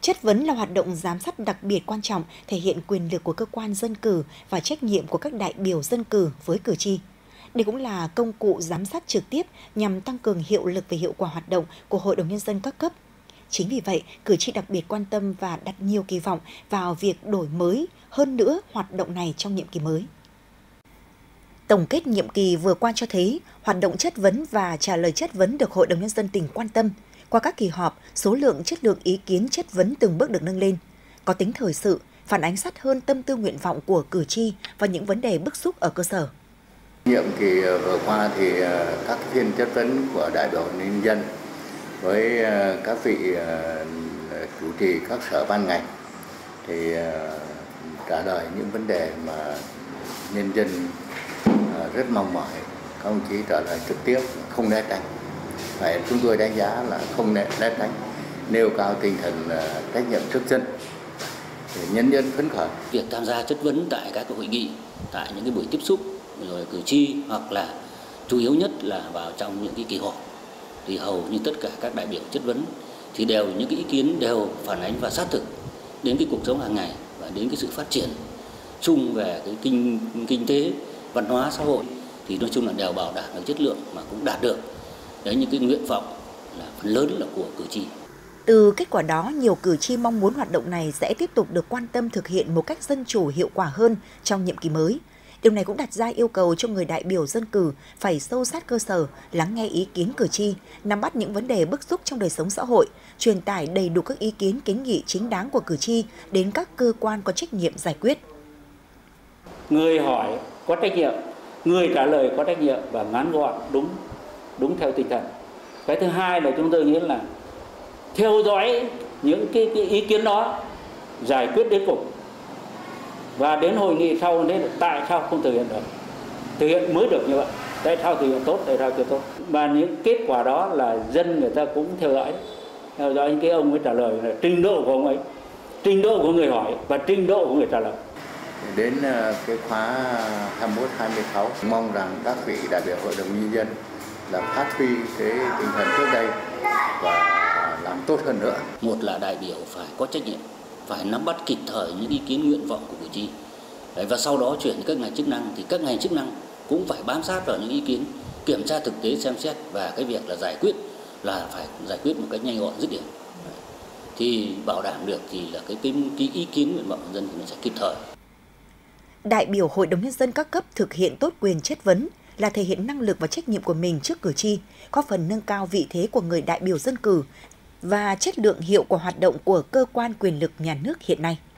Chất vấn là hoạt động giám sát đặc biệt quan trọng, thể hiện quyền lực của cơ quan dân cử và trách nhiệm của các đại biểu dân cử với cử tri. Đây cũng là công cụ giám sát trực tiếp nhằm tăng cường hiệu lực và hiệu quả hoạt động của Hội đồng Nhân dân các cấp. Chính vì vậy, cử tri đặc biệt quan tâm và đặt nhiều kỳ vọng vào việc đổi mới hơn nữa hoạt động này trong nhiệm kỳ mới. Tổng kết nhiệm kỳ vừa qua cho thấy, hoạt động chất vấn và trả lời chất vấn được Hội đồng Nhân dân tỉnh quan tâm. Qua các kỳ họp, số lượng chất lượng ý kiến chất vấn từng bước được nâng lên, có tính thời sự, phản ánh sát hơn tâm tư nguyện vọng của cử tri và những vấn đề bức xúc ở cơ sở. Nhiệm kỳ vừa qua thì các phiên chất vấn của đại biểu nhân dân với các vị chủ trì các sở ban ngành thì trả lời những vấn đề mà nhân dân rất mong mỏi. Các đồng chí trả lời trực tiếp, không né tránh. Phải chúng tôi đánh giá là không né tránh, nêu cao tinh thần trách nhiệm trước dân, để nhân dân phấn khởi. Việc tham gia chất vấn tại các hội nghị, tại những cái buổi tiếp xúc rồi cử tri, hoặc là chủ yếu nhất là vào trong những cái kỳ họp, thì hầu như tất cả các đại biểu chất vấn thì đều những cái ý kiến đều phản ánh và sát thực đến cái cuộc sống hàng ngày và đến cái sự phát triển chung về cái kinh tế, văn hóa, xã hội, thì nói chung là đều bảo đảm được chất lượng mà cũng đạt được. Đấy, những cái nguyện vọng là phần lớn là của cử tri. Từ kết quả đó, nhiều cử tri mong muốn hoạt động này sẽ tiếp tục được quan tâm thực hiện một cách dân chủ hiệu quả hơn trong nhiệm kỳ mới. Điều này cũng đặt ra yêu cầu cho người đại biểu dân cử phải sâu sát cơ sở, lắng nghe ý kiến cử tri, nắm bắt những vấn đề bức xúc trong đời sống xã hội, truyền tải đầy đủ các ý kiến kiến nghị chính đáng của cử tri đến các cơ quan có trách nhiệm giải quyết. Người hỏi có trách nhiệm, người trả lời có trách nhiệm và ngắn gọn, đúng theo tinh thần. Cái thứ hai là chúng tôi nghĩ là theo dõi những cái ý kiến đó, giải quyết đến cùng. Và đến hội nghị sau thế tại sao không thực hiện được? Thực hiện mới được như vậy. Tại sao thực hiện tốt, tại sao chưa tốt? Và những kết quả đó là dân người ta cũng theo dõi những cái ông ấy trả lời là trình độ của ông ấy, trình độ của người hỏi và trình độ của người trả lời. Đến cái khóa 21-26, mong rằng các vị đại biểu Hội đồng Nhân dân là phát huy cái tinh thần trước đây và làm tốt hơn nữa. Một là đại biểu phải có trách nhiệm, phải nắm bắt kịp thời những ý kiến nguyện vọng của cử tri. Và sau đó chuyển các ngành chức năng, thì các ngành chức năng cũng phải bám sát vào những ý kiến, kiểm tra thực tế xem xét, và cái việc là giải quyết là phải giải quyết một cách nhanh gọn dứt điểm. Thì bảo đảm được thì là cái ý kiến nguyện vọng của dân thì nó sẽ kịp thời. Đại biểu Hội đồng Nhân dân các cấp thực hiện tốt quyền chất vấn là thể hiện năng lực và trách nhiệm của mình trước cử tri, góp phần nâng cao vị thế của người đại biểu dân cử và chất lượng hiệu quả hoạt động của cơ quan quyền lực nhà nước hiện nay.